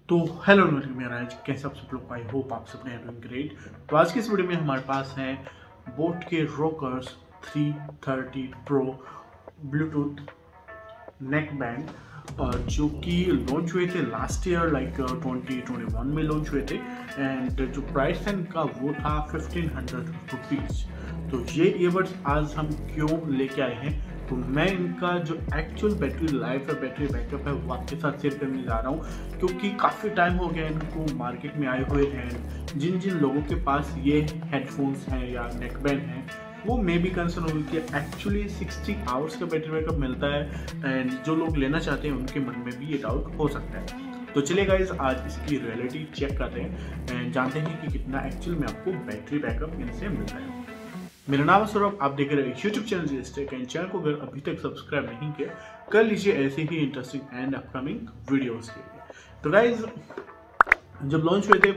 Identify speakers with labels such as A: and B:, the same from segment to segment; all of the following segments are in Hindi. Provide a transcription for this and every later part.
A: तो हेलो मेराज, कैसे आप सब लोग? आई होप आप सब डूइंग ग्रेट। तो आज की इस वीडियो में हमारे पास है बोट के Rockerz 330 pro Bluetooth neck band, जो कि लॉन्च हुए थे लास्ट ईयर, लाइक 2021 में लॉन्च हुए थे। एंड जो प्राइस था इनका वो था 1500 रुपीज़। तो ये ईयरबड्स आज हम क्यों लेके आए हैं, तो मैं इनका जो एक्चुअल बैटरी लाइफ है, बैटरी बैकअप है, वो आपके साथ शेयर करने जा रहा हूँ, क्योंकि काफ़ी टाइम हो गया इनको मार्केट में आए हुए हैं। जिन जिन लोगों के पास ये हेडफोन्स हैं या नेकबैंड हैं, वो मे भी कंसर्न होगी कि एक्चुअली 60 आवर्स का बैटरी बैकअप मिलता है। एंड जो लोग लेना चाहते हैं उनके मन में भी ये डाउट हो सकता है। तो चलिए गाइस, आज इसकी रियलिटी चेक करते हैं एंड जानते हैं कि कितना एक्चुअल में आपको बैटरी बैकअप इनसे मिलता है। मेरा नाम है सौरभ, आप देख रहे हैं यूट्यूब चैनल जिस्टेक। एंड चैनल को अगर अभी तक सब्सक्राइब नहीं किया, कर लीजिए ऐसे ही इंटरेस्टिंग एंड अपकमिंग वीडियोस के लिए। तो गाइज, जब लॉन्च हुए थे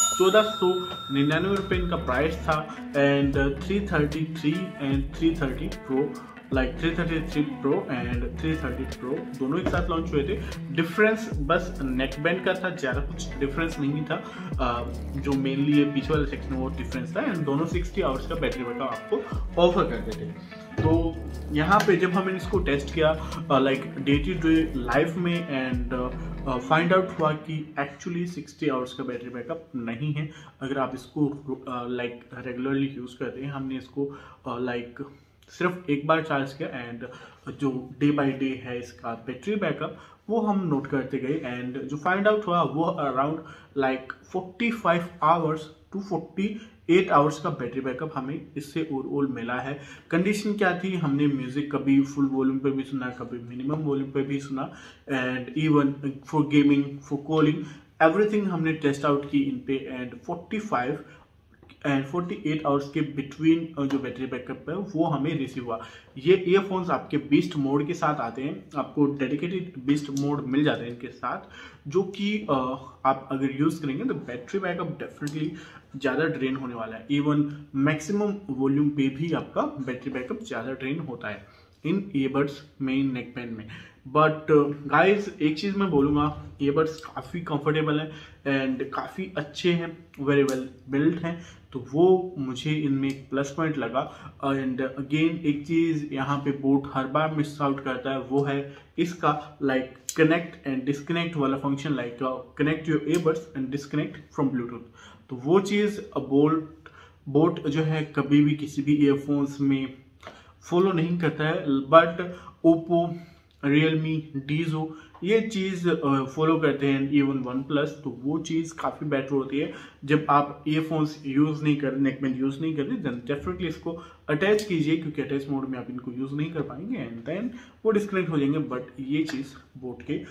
A: 1499 रुपये इनका प्राइस था। And 333 and 330 pro, like 333 pro and 330 pro दोनों एक साथ लॉन्च हुए थे। डिफरेंस बस नेकबैंड का था, ज़्यादा कुछ डिफरेंस नहीं था। जो मेनली ये पीछे वाले सेक्शन में वो डिफरेंस था। एंड दोनों 60 आवर्स का बैटरी बैकअप आपको ऑफर करते थे। तो यहाँ पे जब हमने इसको टेस्ट किया like day to day life में, एंड फाइंड आउट हुआ कि एक्चुअली 60 आवर्स का बैटरी बैकअप नहीं है अगर आप इसको लाइक रेगुलरली यूज़ करते हैं। हमने इसको लाइक सिर्फ एक बार चार्ज किया, एंड जो डे बाय डे है इसका बैटरी बैकअप वो हम नोट करते गए। एंड जो फाइंड आउट हुआ वो around like 45 hours to 48 hours का बैटरी बैकअप हमें इससे ओवरऑल मिला है। कंडीशन क्या थी, हमने म्यूजिक कभी फुल वॉल्यूम पे भी सुना, कभी मिनिमम वॉल्यूम पे भी सुना। And even for gaming, for calling, everything हमने टेस्ट आउट की इन पे। एंड 45 एंड 48 आवर्स के बिटवीन जो बैटरी बैकअप है वो हमें रिसीव हुआ। ये ईयरफोन्स आपके बीस्ट मोड के साथ आते हैं, आपको डेडिकेटेड बीस्ट मोड मिल जाते हैं इनके साथ, जो कि आप अगर यूज़ करेंगे तो बैटरी बैकअप डेफिनेटली ज़्यादा ड्रेन होने वाला है। इवन मैक्सिमम वॉल्यूम पे भी आपका बैटरी बैकअप ज़्यादा ड्रेन होता है इन ईयरबड्स में, इन नेकबैंड में। बट गाइज, एक चीज़ मैं बोलूँगा, ईयरबड्स काफ़ी कंफर्टेबल हैं एंड काफ़ी अच्छे हैं, वेरी वेल बिल्ड हैं। तो वो मुझे इनमें एक प्लस पॉइंट लगा। एंड अगेन एक चीज़ यहाँ पे बोट हर बार मिस आउट करता है, वो है इसका लाइक कनेक्ट एंड डिस्कनेक्ट वाला function, like connect your earbuds and disconnect from Bluetooth. तो वो चीज़ बोट जो है कभी भी किसी भी ईयरफोन्स में फॉलो नहीं करता है, बट ओप्पो, रियलमी, डीजो ये चीज़ फॉलो करते हैं, इवन वन प्लस। तो वो चीज़ काफ़ी बेटर होती है। जब आप ईयरफोन्स यूज़ नहीं कर, नेकबैंड यूज़ नहीं करते, देन डेफिनेटली इसको अटैच कीजिए, क्योंकि अटैच मोड में आप इनको यूज़ नहीं कर पाएंगे एंड देन वो डिस्कनेक्ट हो जाएंगे। बट ये चीज़ बोट के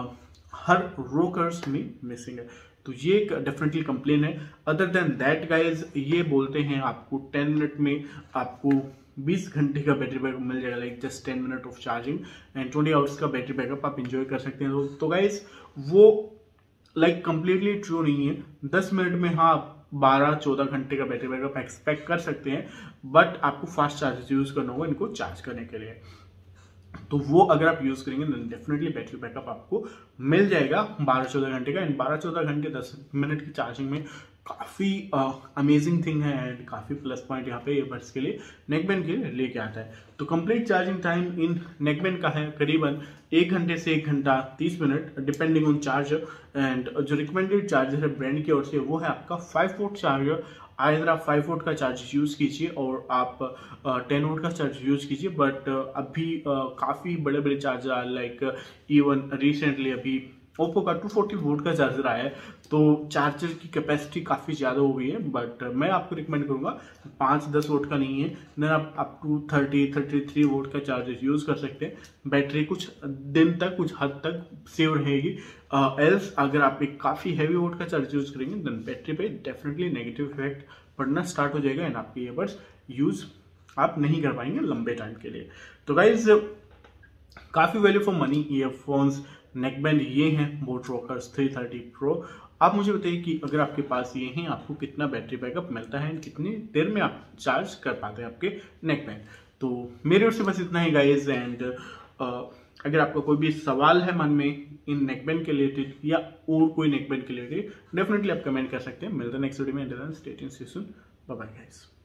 A: हर रोकर्स में मिसिंग है, तो ये एक डेफिनेटली कंप्लेन है। अदर देन दैट गाइज, ये बोलते हैं आपको 10 मिनट में आपको 20 घंटे का बैटरी बैकअप मिल जाएगा, like just 10 minute of charging and 20 hours का बैटरी बैकअप आप इंजॉय कर सकते हैं। तो गाइज, वो लाइक कंप्लीटली ट्रू नहीं है। 10 मिनट में हाँ 12-14 घंटे का बैटरी बैकअप एक्सपेक्ट कर सकते हैं, बट आपको फास्ट चार्जर यूज़ करना होगा इनको चार्ज करने के लिए। तो वो अगर आप यूज़ करेंगे तो डेफिनेटली बैटरी बैकअप आपको मिल जाएगा 12-14 घंटे का। एंड 12-14 घंटे 10 मिनट की चार्जिंग में काफ़ी अमेजिंग थिंग है एंड काफ़ी प्लस पॉइंट यहाँ पे ईयरबड्स के लिए, नेकबैंड के लिए लेके आता है। तो कंप्लीट चार्जिंग टाइम इन नेकबैंड का है करीबन 1 घंटे से 1 घंटा 30 minute, depending on charger. And जो रिकमेंडेड चार्जर है ब्रांड की ओर से, वो है आपका 5 वोल्ट चार्जर। आइदर आप 5 वोल्ट का चार्जर यूज़ कीजिए और आप 10 वोल्ट का चार्जर यूज़ कीजिए। बट अभी काफ़ी बड़े बड़े चार्जर आ, लाइक इवन रिसेंटली अभी ओप्पो का 240 वोल्ट का चार्जर आया है, तो चार्जर की कैपेसिटी काफ़ी ज़्यादा हो गई है। बट मैं आपको रिकमेंड करूँगा 5-10 वोल्ट का नहीं है, देन आप अप टू 30-33 वोल्ट का चार्जर यूज़ कर सकते हैं। बैटरी कुछ दिन तक, कुछ हद तक सेव रहेगी। एल्स अगर आप एक काफ़ी हैवी वोल्ट का चार्जर यूज़ करेंगे, देन बैटरी पे डेफिनेटली नेगेटिव इफेक्ट पड़ना स्टार्ट हो जाएगा एंड आपके ईयरबड्स यूज़ आप नहीं कर पाएंगे लंबे टाइम के लिए। तो गाइज, काफ़ी value for money earphones neckband ये हैं बोट रोकर्स 330 प्रो। आप मुझे बताइए कि अगर आपके पास ये हैं, आपको कितना बैटरी बैकअप मिलता है एंड कितनी देर में आप चार्ज कर पाते हैं आपके नेकबैंड। तो मेरे ओर से बस इतना ही गाइज। एंड अगर आपका कोई भी सवाल है मन में इन नेकबैंड के रिलेटेड या और कोई नेकबैंड के रिलेटेड, डेफिनेटली आप कमेंट कर सकते हैं। मिलते हैं नेक्स्ट वीडियो में। Stay tuned, see you soon, bye bye guys.